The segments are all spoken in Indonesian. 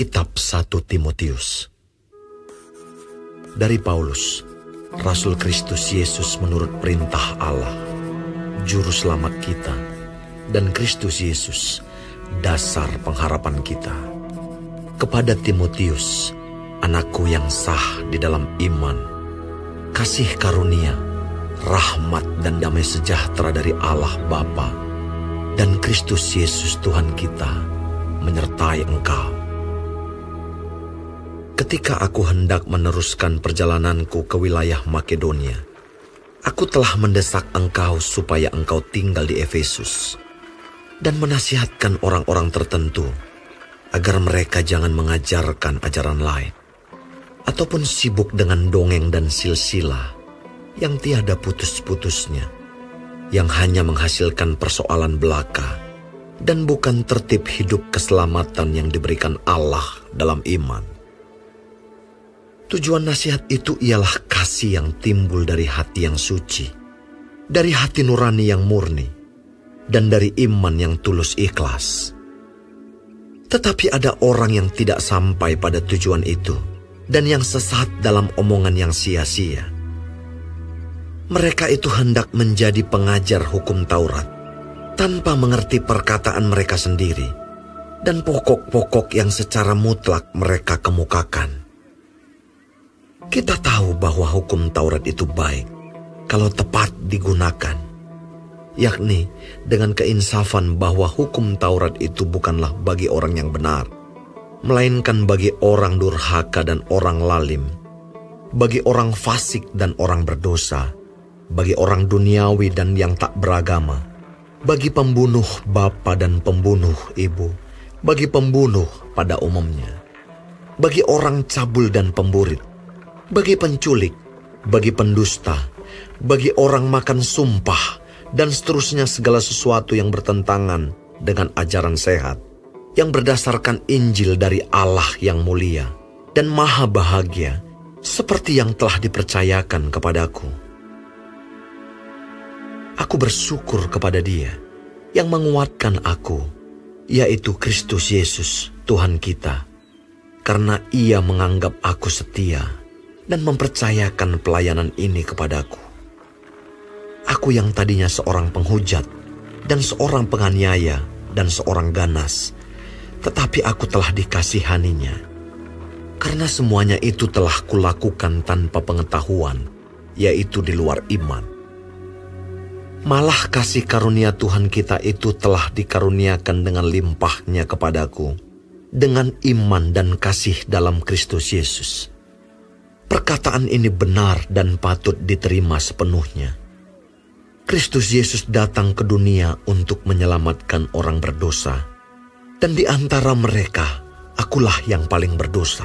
Kitab 1 Timotius. Dari Paulus, Rasul Kristus Yesus menurut perintah Allah, Juru Selamat kita, dan Kristus Yesus, dasar pengharapan kita. Kepada Timotius, anakku yang sah di dalam iman, kasih karunia, rahmat dan damai sejahtera dari Allah Bapa dan Kristus Yesus Tuhan kita menyertai engkau. Ketika aku hendak meneruskan perjalananku ke wilayah Makedonia, aku telah mendesak engkau supaya engkau tinggal di Efesus dan menasihatkan orang-orang tertentu agar mereka jangan mengajarkan ajaran lain ataupun sibuk dengan dongeng dan silsilah yang tiada putus-putusnya, yang hanya menghasilkan persoalan belaka dan bukan tertib hidup keselamatan yang diberikan Allah dalam iman. Tujuan nasihat itu ialah kasih yang timbul dari hati yang suci, dari hati nurani yang murni, dan dari iman yang tulus ikhlas. Tetapi ada orang yang tidak sampai pada tujuan itu, dan yang sesat dalam omongan yang sia-sia. Mereka itu hendak menjadi pengajar hukum Taurat, tanpa mengerti perkataan mereka sendiri, dan pokok-pokok yang secara mutlak mereka kemukakan. Kita tahu bahwa hukum Taurat itu baik kalau tepat digunakan, yakni dengan keinsafan bahwa hukum Taurat itu bukanlah bagi orang yang benar, melainkan bagi orang durhaka dan orang lalim, bagi orang fasik dan orang berdosa, bagi orang duniawi dan yang tak beragama, bagi pembunuh bapa dan pembunuh ibu, bagi pembunuh pada umumnya, bagi orang cabul dan pemburit, bagi penculik, bagi pendusta, bagi orang makan sumpah, dan seterusnya segala sesuatu yang bertentangan dengan ajaran sehat, yang berdasarkan Injil dari Allah yang mulia dan maha bahagia, seperti yang telah dipercayakan kepadaku. Aku bersyukur kepada Dia yang menguatkan aku, yaitu Kristus Yesus, Tuhan kita, karena Ia menganggap aku setia dan mempercayakan pelayanan ini kepadaku. Aku yang tadinya seorang penghujat dan seorang penganiaya dan seorang ganas, tetapi aku telah dikasihaninya, karena semuanya itu telah kulakukan tanpa pengetahuan, yaitu di luar iman. Malah kasih karunia Tuhan kita itu telah dikaruniakan dengan limpahnya kepadaku, dengan iman dan kasih dalam Kristus Yesus. Perkataan ini benar dan patut diterima sepenuhnya. Kristus Yesus datang ke dunia untuk menyelamatkan orang berdosa, dan di antara mereka, akulah yang paling berdosa.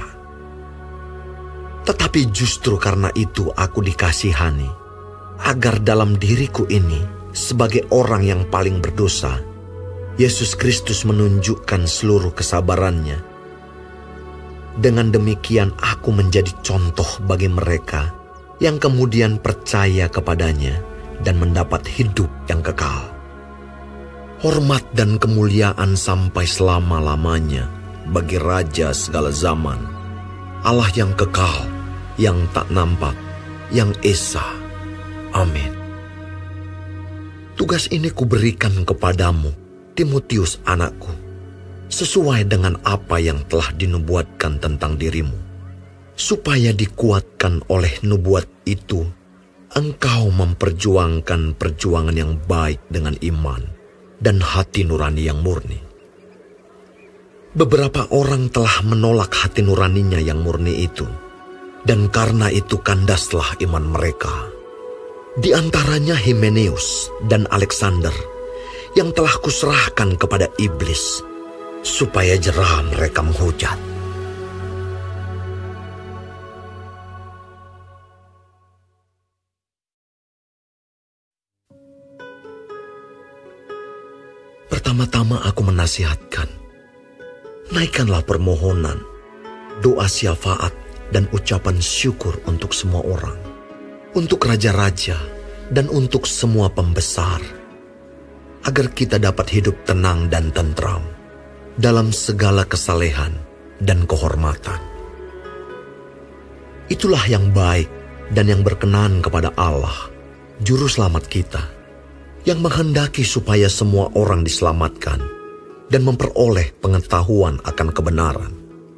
Tetapi justru karena itu aku dikasihani, agar dalam diriku ini, sebagai orang yang paling berdosa, Yesus Kristus menunjukkan seluruh kesabarannya. Dengan demikian aku menjadi contoh bagi mereka yang kemudian percaya kepadanya dan mendapat hidup yang kekal. Hormat dan kemuliaan sampai selama-lamanya bagi Raja segala zaman, Allah yang kekal, yang tak nampak, yang esa. Amin. Tugas ini kuberikan kepadamu, Timotius anakku, sesuai dengan apa yang telah dinubuatkan tentang dirimu, supaya dikuatkan oleh nubuat itu, engkau memperjuangkan perjuangan yang baik dengan iman dan hati nurani yang murni. Beberapa orang telah menolak hati nuraninya yang murni itu, dan karena itu kandaslah iman mereka. Di antaranya Himeneus dan Alexander, yang telah kuserahkan kepada iblis, supaya jerah mereka menghujat. Pertama-tama aku menasihatkan, naikkanlah permohonan, doa syafaat, dan ucapan syukur untuk semua orang, untuk raja-raja, dan untuk semua pembesar, agar kita dapat hidup tenang dan tentram dalam segala kesalehan dan kehormatan. Itulah yang baik dan yang berkenan kepada Allah, Juru Selamat kita, yang menghendaki supaya semua orang diselamatkan dan memperoleh pengetahuan akan kebenaran.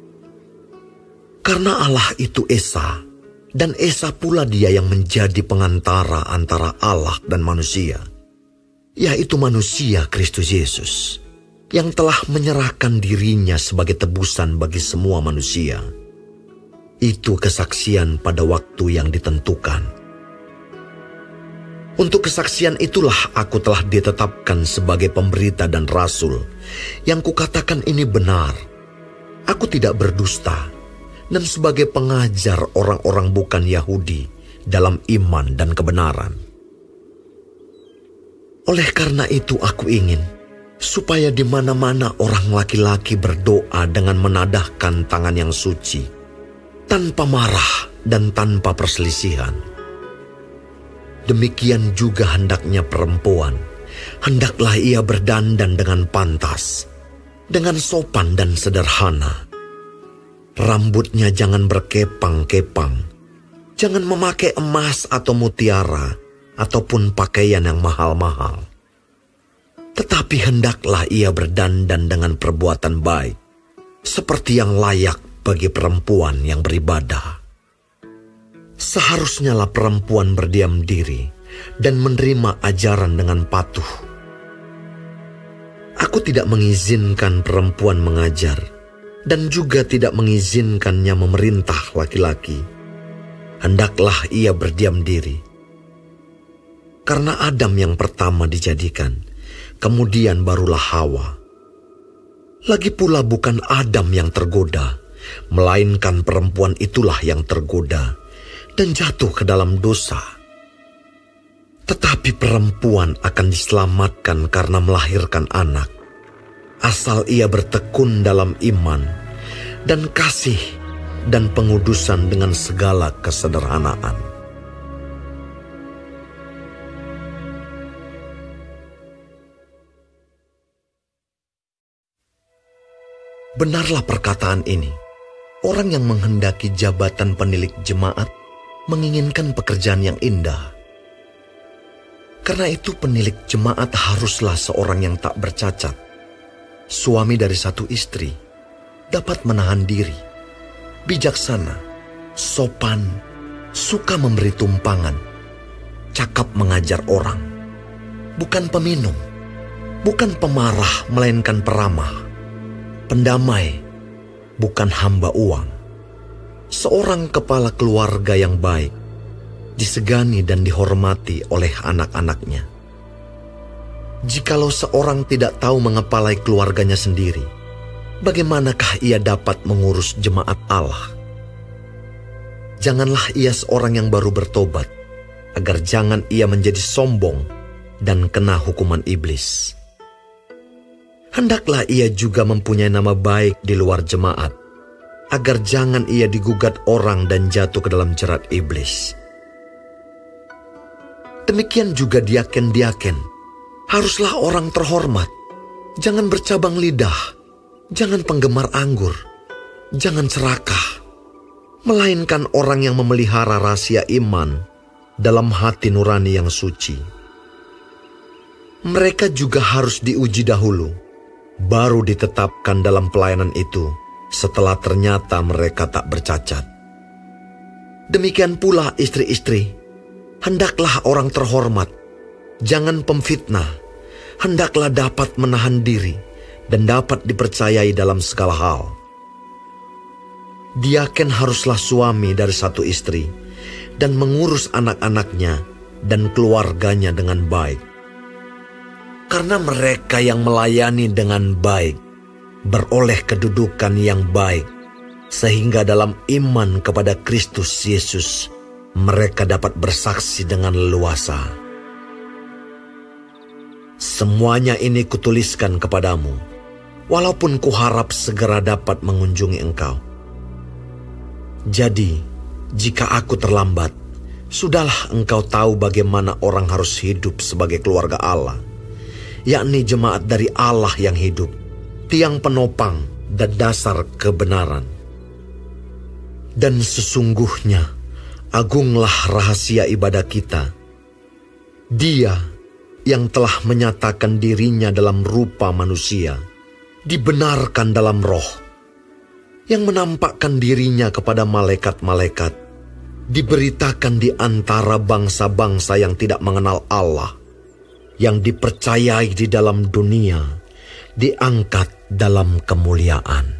Karena Allah itu Esa, dan Esa pula Dia yang menjadi pengantara antara Allah dan manusia, yaitu manusia Kristus Yesus, yang telah menyerahkan dirinya sebagai tebusan bagi semua manusia. Itu kesaksian pada waktu yang ditentukan. Untuk kesaksian itulah aku telah ditetapkan sebagai pemberita dan rasul, yang kukatakan ini benar. Aku tidak berdusta, dan sebagai pengajar orang-orang bukan Yahudi dalam iman dan kebenaran. Oleh karena itu aku ingin supaya di mana-mana orang laki-laki berdoa dengan menadahkan tangan yang suci, tanpa marah dan tanpa perselisihan. Demikian juga hendaknya perempuan, hendaklah ia berdandan dengan pantas, dengan sopan dan sederhana. Rambutnya jangan berkepang-kepang, jangan memakai emas atau mutiara, ataupun pakaian yang mahal-mahal. Tetapi hendaklah ia berdandan dengan perbuatan baik, seperti yang layak bagi perempuan yang beribadah. Seharusnya lah perempuan berdiam diri dan menerima ajaran dengan patuh. Aku tidak mengizinkan perempuan mengajar, dan juga tidak mengizinkannya memerintah laki-laki. Hendaklah ia berdiam diri. Karena Adam yang pertama dijadikan, kemudian barulah Hawa. Lagi pula bukan Adam yang tergoda, melainkan perempuan itulah yang tergoda dan jatuh ke dalam dosa. Tetapi perempuan akan diselamatkan karena melahirkan anak, asal ia bertekun dalam iman dan kasih dan pengudusan dengan segala kesederhanaan. Benarlah perkataan ini. Orang yang menghendaki jabatan penilik jemaat menginginkan pekerjaan yang indah. Karena itu penilik jemaat haruslah seorang yang tak bercacat, suami dari satu istri, dapat menahan diri, bijaksana, sopan, suka memberi tumpangan, cakap mengajar orang, bukan peminum, bukan pemarah melainkan peramah, pendamai, bukan hamba uang, seorang kepala keluarga yang baik, disegani dan dihormati oleh anak-anaknya. Jikalau seorang tidak tahu mengepalai keluarganya sendiri, bagaimanakah ia dapat mengurus jemaat Allah? Janganlah ia seorang yang baru bertobat, agar jangan ia menjadi sombong dan kena hukuman iblis. Hendaklah ia juga mempunyai nama baik di luar jemaat, agar jangan ia digugat orang dan jatuh ke dalam jerat iblis. Demikian juga diaken-diaken, haruslah orang terhormat, jangan bercabang lidah, jangan penggemar anggur, jangan serakah, melainkan orang yang memelihara rahasia iman dalam hati nurani yang suci. Mereka juga harus diuji dahulu, baru ditetapkan dalam pelayanan itu setelah ternyata mereka tak bercacat. Demikian pula istri-istri, hendaklah orang terhormat, jangan pemfitnah, hendaklah dapat menahan diri dan dapat dipercayai dalam segala hal. Diaken haruslah suami dari satu istri dan mengurus anak-anaknya dan keluarganya dengan baik. Karena mereka yang melayani dengan baik beroleh kedudukan yang baik, sehingga dalam iman kepada Kristus Yesus mereka dapat bersaksi dengan leluasa. Semuanya ini kutuliskan kepadamu, walaupun kuharap segera dapat mengunjungi engkau. Jadi, jika aku terlambat, sudahlah engkau tahu bagaimana orang harus hidup sebagai keluarga Allah, yakni jemaat dari Allah yang hidup, tiang penopang dan dasar kebenaran. Dan sesungguhnya agunglah rahasia ibadah kita. Dia yang telah menyatakan dirinya dalam rupa manusia, dibenarkan dalam roh, yang menampakkan dirinya kepada malaikat-malaikat, diberitakan di antara bangsa-bangsa yang tidak mengenal Allah, yang dipercayai di dalam dunia, diangkat dalam kemuliaan.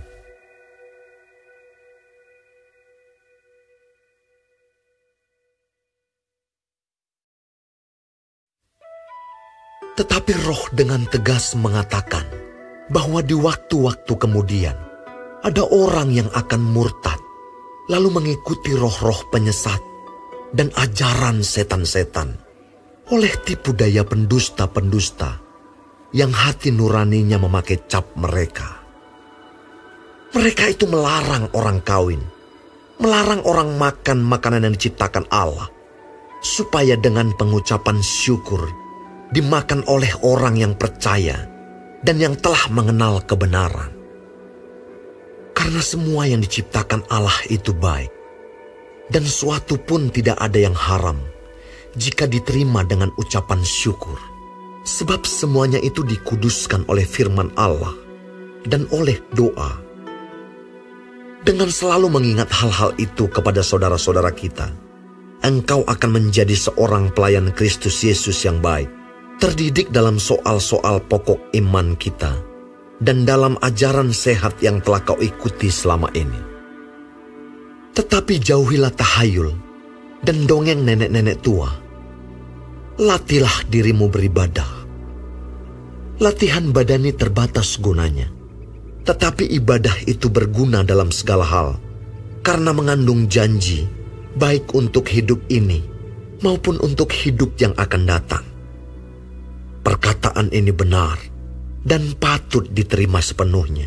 Tetapi Roh dengan tegas mengatakan bahwa di waktu-waktu kemudian ada orang yang akan murtad, lalu mengikuti roh-roh penyesat dan ajaran setan-setan oleh tipu daya pendusta-pendusta yang hati nuraninya memakai cap mereka. Mereka itu melarang orang kawin, melarang orang makan makanan yang diciptakan Allah, supaya dengan pengucapan syukur dimakan oleh orang yang percaya dan yang telah mengenal kebenaran. Karena semua yang diciptakan Allah itu baik, dan suatu pun tidak ada yang haram jika diterima dengan ucapan syukur, sebab semuanya itu dikuduskan oleh firman Allah dan oleh doa. Dengan selalu mengingat hal-hal itu kepada saudara-saudara kita, engkau akan menjadi seorang pelayan Kristus Yesus yang baik, terdidik dalam soal-soal pokok iman kita, dan dalam ajaran sehat yang telah kau ikuti selama ini. Tetapi jauhilah tahayul dan dongeng nenek-nenek tua. Latihlah dirimu beribadah. Latihan badani terbatas gunanya, tetapi ibadah itu berguna dalam segala hal, karena mengandung janji, baik untuk hidup ini maupun untuk hidup yang akan datang. Perkataan ini benar dan patut diterima sepenuhnya.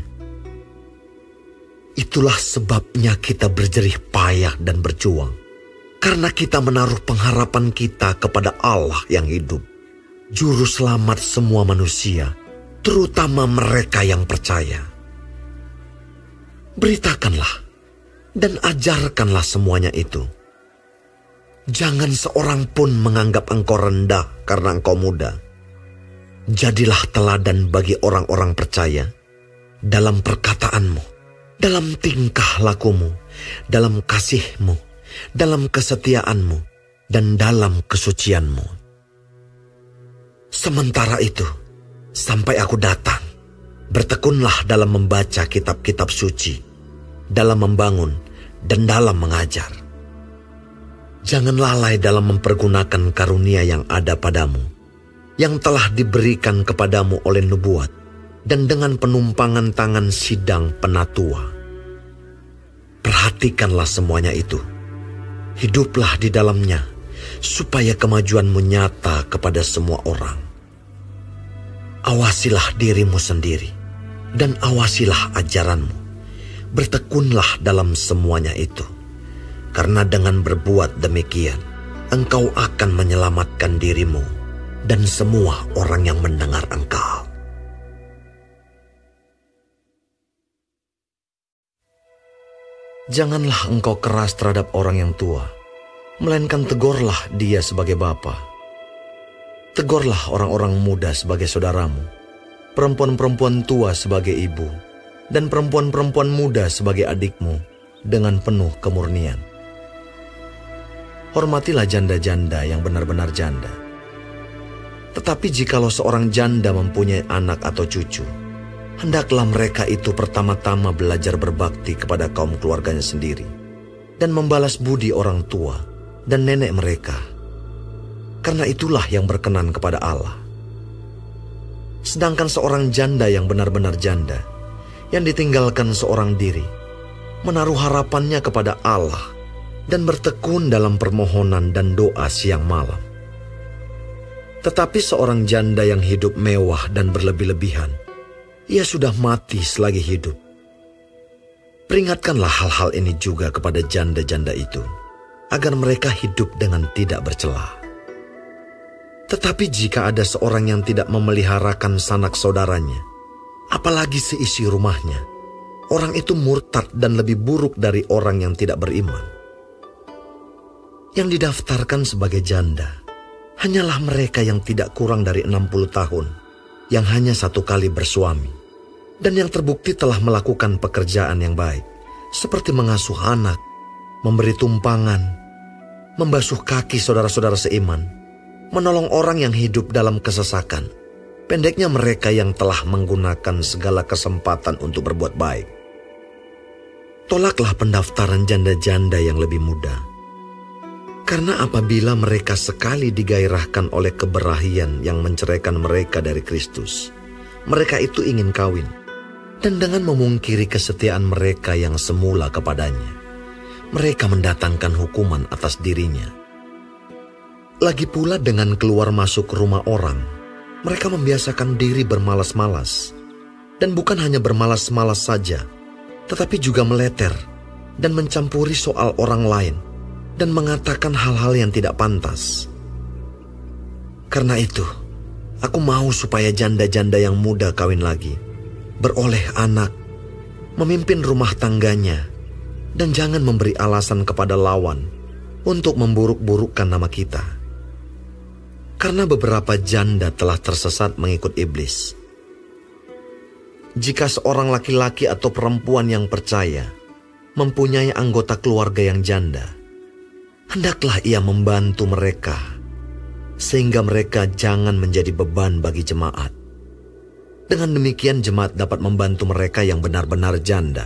Itulah sebabnya kita berjerih payah dan berjuang, karena kita menaruh pengharapan kita kepada Allah yang hidup, Juru Selamat semua manusia, terutama mereka yang percaya. Beritakanlah dan ajarkanlah semuanya itu. Jangan seorang pun menganggap engkau rendah karena engkau muda. Jadilah teladan bagi orang-orang percaya dalam perkataanmu, dalam tingkah lakumu, dalam kasihmu, dalam kesetiaanmu, dan dalam kesucianmu. Sementara itu, sampai aku datang, bertekunlah dalam membaca kitab-kitab suci, dalam membangun, dan dalam mengajar. Jangan lalai dalam mempergunakan karunia yang ada padamu, yang telah diberikan kepadamu oleh nubuat, dan dengan penumpangan tangan sidang penatua. Perhatikanlah semuanya itu. Hiduplah di dalamnya, supaya kemajuanmu nyata kepada semua orang. Awasilah dirimu sendiri, dan awasilah ajaranmu. Bertekunlah dalam semuanya itu, karena dengan berbuat demikian, engkau akan menyelamatkan dirimu dan semua orang yang mendengar engkau. Janganlah engkau keras terhadap orang yang tua, melainkan tegurlah dia sebagai bapa. Tegurlah orang-orang muda sebagai saudaramu, perempuan-perempuan tua sebagai ibu, dan perempuan-perempuan muda sebagai adikmu dengan penuh kemurnian. Hormatilah janda-janda yang benar-benar janda. Tetapi jikalau seorang janda mempunyai anak atau cucu, hendaklah mereka itu pertama-tama belajar berbakti kepada kaum keluarganya sendiri, dan membalas budi orang tua dan nenek mereka, karena itulah yang berkenan kepada Allah. Sedangkan seorang janda yang benar-benar janda, yang ditinggalkan seorang diri, menaruh harapannya kepada Allah, dan bertekun dalam permohonan dan doa siang malam. Tetapi seorang janda yang hidup mewah dan berlebih-lebihan, ia sudah mati selagi hidup. Peringatkanlah hal-hal ini juga kepada janda-janda itu, agar mereka hidup dengan tidak bercela. Tetapi jika ada seorang yang tidak memeliharakan sanak saudaranya, apalagi seisi rumahnya, orang itu murtad dan lebih buruk dari orang yang tidak beriman. Yang didaftarkan sebagai janda hanyalah mereka yang tidak kurang dari 60 tahun, yang hanya satu kali bersuami, dan yang terbukti telah melakukan pekerjaan yang baik, seperti mengasuh anak, memberi tumpangan, membasuh kaki saudara-saudara seiman, menolong orang yang hidup dalam kesesakan. Pendeknya mereka yang telah menggunakan segala kesempatan untuk berbuat baik. Tolaklah pendaftaran janda-janda yang lebih muda. Karena apabila mereka sekali digairahkan oleh keberahian yang menceraikan mereka dari Kristus, mereka itu ingin kawin, dan dengan memungkiri kesetiaan mereka yang semula kepadanya, mereka mendatangkan hukuman atas dirinya. Lagi pula dengan keluar masuk rumah orang, mereka membiasakan diri bermalas-malas, dan bukan hanya bermalas-malas saja, tetapi juga meleter dan mencampuri soal orang lain, dan mengatakan hal-hal yang tidak pantas. Karena itu, aku mau supaya janda-janda yang muda kawin lagi, beroleh anak, memimpin rumah tangganya, dan jangan memberi alasan kepada lawan untuk memburuk-burukkan nama kita. Karena beberapa janda telah tersesat mengikut iblis. Jika seorang laki-laki atau perempuan yang percaya mempunyai anggota keluarga yang janda, hendaklah ia membantu mereka, sehingga mereka jangan menjadi beban bagi jemaat. Dengan demikian jemaat dapat membantu mereka yang benar-benar janda.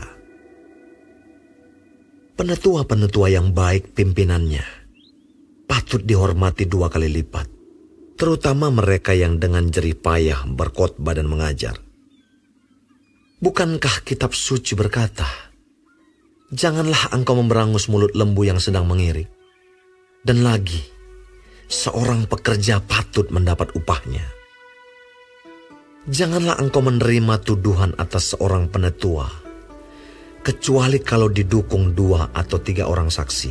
Penetua-penetua yang baik pimpinannya patut dihormati 2 kali lipat, terutama mereka yang dengan jerih payah berkhotbah dan mengajar. Bukankah kitab suci berkata, "Janganlah engkau memberangus mulut lembu yang sedang mengirik." Dan lagi, seorang pekerja patut mendapat upahnya. Janganlah engkau menerima tuduhan atas seorang penetua, kecuali kalau didukung 2 atau 3 orang saksi.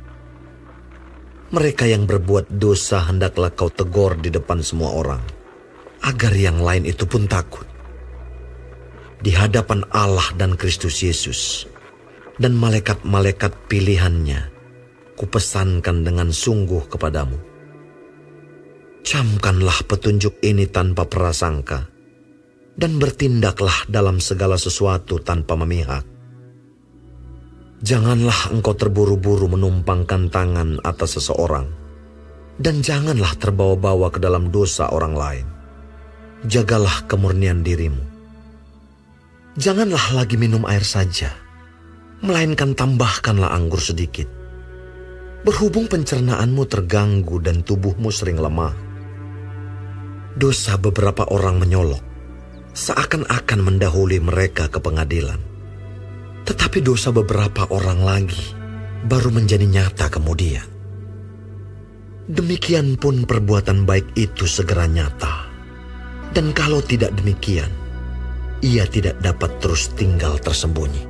Mereka yang berbuat dosa hendaklah kau tegur di depan semua orang, agar yang lain itu pun takut. Di hadapan Allah dan Kristus Yesus, dan malaikat-malaikat pilihannya, kupesankan dengan sungguh kepadamu. Camkanlah petunjuk ini tanpa prasangka, dan bertindaklah dalam segala sesuatu tanpa memihak. Janganlah engkau terburu-buru menumpangkan tangan atas seseorang, dan janganlah terbawa-bawa ke dalam dosa orang lain. Jagalah kemurnian dirimu. Janganlah lagi minum air saja, melainkan tambahkanlah anggur sedikit. Berhubung pencernaanmu terganggu dan tubuhmu sering lemah. Dosa beberapa orang menyolok, seakan-akan mendahului mereka ke pengadilan. Tetapi dosa beberapa orang lagi baru menjadi nyata kemudian. Demikian pun perbuatan baik itu segera nyata. Dan kalau tidak demikian, ia tidak dapat terus tinggal tersembunyi.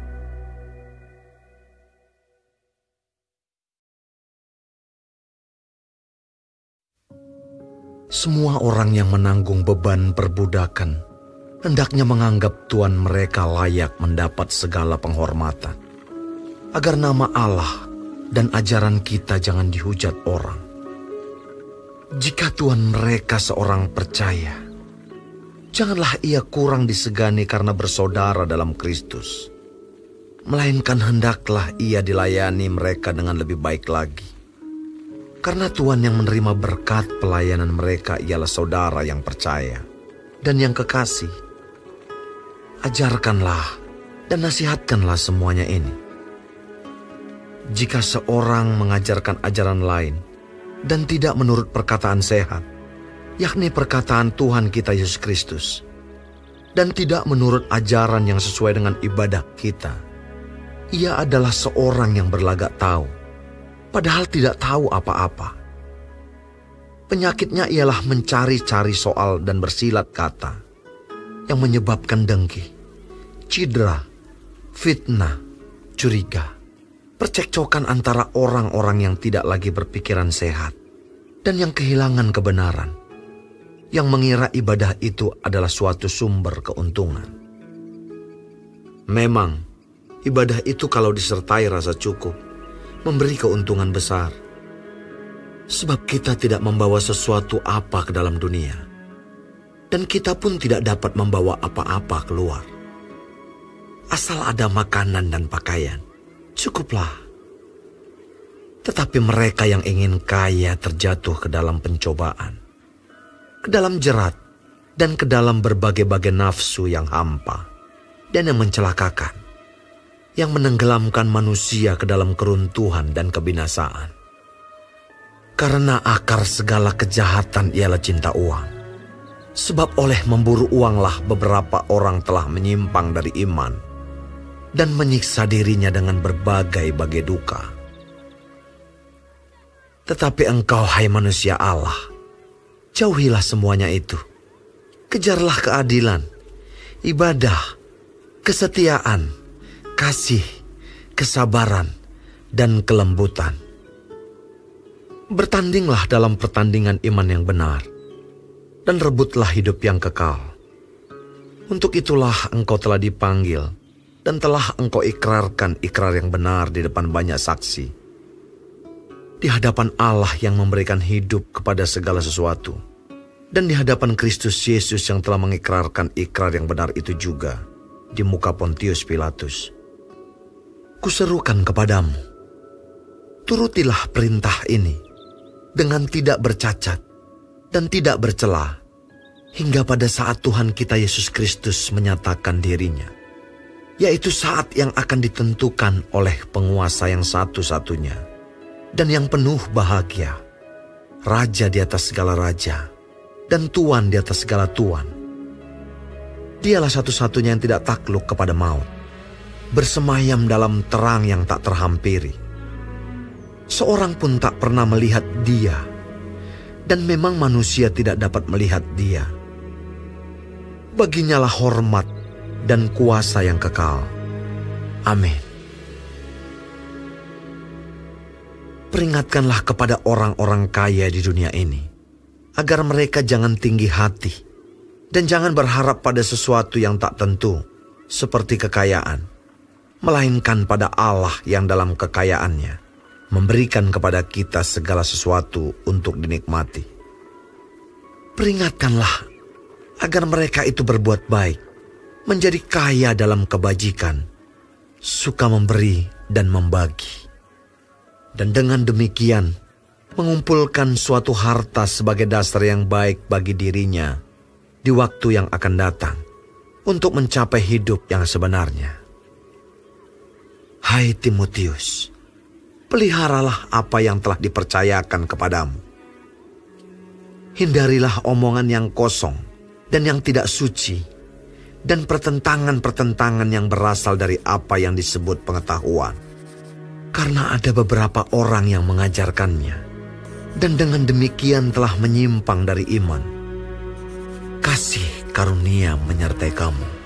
Semua orang yang menanggung beban perbudakan hendaknya menganggap tuan mereka layak mendapat segala penghormatan, agar nama Allah dan ajaran kita jangan dihujat orang. Jika tuan mereka seorang percaya, janganlah ia kurang disegani karena bersaudara dalam Kristus, melainkan hendaklah ia dilayani mereka dengan lebih baik lagi. Karena Tuhan yang menerima berkat pelayanan mereka ialah saudara yang percaya dan yang kekasih. Ajarkanlah dan nasihatkanlah semuanya ini. Jika seorang mengajarkan ajaran lain dan tidak menurut perkataan sehat, yakni perkataan Tuhan kita Yesus Kristus, dan tidak menurut ajaran yang sesuai dengan ibadah kita, ia adalah seorang yang berlagak tahu, padahal tidak tahu apa-apa. Penyakitnya ialah mencari-cari soal dan bersilat kata, yang menyebabkan dengki, cidra, fitnah, curiga, percekcokan antara orang-orang yang tidak lagi berpikiran sehat, dan yang kehilangan kebenaran, yang mengira ibadah itu adalah suatu sumber keuntungan. Memang, ibadah itu kalau disertai rasa cukup, memberi keuntungan besar. Sebab kita tidak membawa sesuatu apa ke dalam dunia, dan kita pun tidak dapat membawa apa-apa keluar. Asal ada makanan dan pakaian, cukuplah. Tetapi mereka yang ingin kaya terjatuh ke dalam pencobaan, ke dalam jerat, dan ke dalam berbagai-bagai nafsu yang hampa dan yang mencelakakan, yang menenggelamkan manusia ke dalam keruntuhan dan kebinasaan. Karena akar segala kejahatan ialah cinta uang. Sebab oleh memburu uanglah beberapa orang telah menyimpang dari iman dan menyiksa dirinya dengan berbagai-bagai duka. Tetapi engkau, hai manusia Allah, jauhilah semuanya itu. Kejarlah keadilan, ibadah, kesetiaan, kasih, kesabaran, dan kelembutan. Bertandinglah dalam pertandingan iman yang benar, dan rebutlah hidup yang kekal. Untuk itulah engkau telah dipanggil, dan telah engkau ikrarkan ikrar yang benar di depan banyak saksi, di hadapan Allah yang memberikan hidup kepada segala sesuatu, dan di hadapan Kristus Yesus yang telah mengikrarkan ikrar yang benar itu juga di muka Pontius Pilatus. Kuserukan kepadamu, turutilah perintah ini dengan tidak bercacat dan tidak bercela, hingga pada saat Tuhan kita Yesus Kristus menyatakan dirinya, yaitu saat yang akan ditentukan oleh penguasa yang satu-satunya dan yang penuh bahagia, Raja di atas segala raja dan Tuan di atas segala tuan. Dialah satu-satunya yang tidak takluk kepada maut, bersemayam dalam terang yang tak terhampiri. Seorang pun tak pernah melihat Dia, dan memang manusia tidak dapat melihat Dia. Baginyalah hormat dan kuasa yang kekal. Amin. Peringatkanlah kepada orang-orang kaya di dunia ini, agar mereka jangan tinggi hati, dan jangan berharap pada sesuatu yang tak tentu, seperti kekayaan, melainkan pada Allah yang dalam kekayaannya memberikan kepada kita segala sesuatu untuk dinikmati. Peringatkanlah agar mereka itu berbuat baik, menjadi kaya dalam kebajikan, suka memberi dan membagi. Dan dengan demikian, mengumpulkan suatu harta sebagai dasar yang baik bagi dirinya di waktu yang akan datang, untuk mencapai hidup yang sebenarnya. Hai Timotius, peliharalah apa yang telah dipercayakan kepadamu. Hindarilah omongan yang kosong dan yang tidak suci, dan pertentangan-pertentangan yang berasal dari apa yang disebut pengetahuan. Karena ada beberapa orang yang mengajarkannya, dan dengan demikian telah menyimpang dari iman. Kasih karunia menyertai kamu.